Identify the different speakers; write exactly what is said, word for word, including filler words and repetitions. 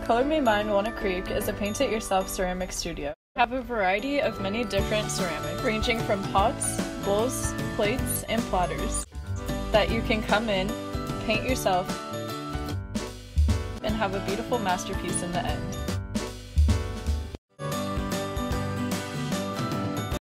Speaker 1: Color Me Mine Walnut Creek is a paint-it-yourself ceramic studio. We have a variety of many different ceramics, ranging from pots, bowls, plates, and platters, that you can come in, paint yourself, and have a beautiful masterpiece in the end.